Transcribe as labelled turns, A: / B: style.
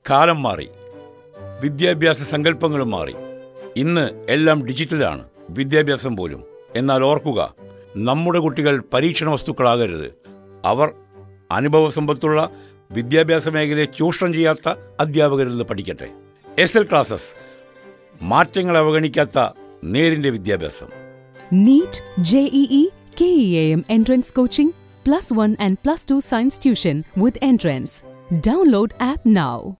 A: കാലം മാറി, വിദ്യാഭ്യാസ സങ്കല്പങ്ങളും മാറി. ഇന്ന് എല്ലാം ഡിജിറ്റലാണ്, വിദ്യാഭ്യാസം പോലും. എന്നാൽ ഓർക്കുക, നമ്മുടെ കുട്ടികൾ പരീക്ഷണ വസ്തുക്കളാകരുത്. അവർ അനുഭവസമ്പത്തുള്ള വിദ്യാഭ്യാസ മേഖലയെ ചൂഷണം ചെയ്യാത്ത അധ്യാപകരിൽ നിന്ന് പഠിക്കട്ടെ. SL ക്ലാസസ്, മാറ്റങ്ങൾ അവഗണിക്കാത്ത നേരിന്റെ വിദ്യാഭ്യാസം.
B: NEET, JEE, KEAM entrance coaching, +1 and +2 science tuition with entrance. Download app now.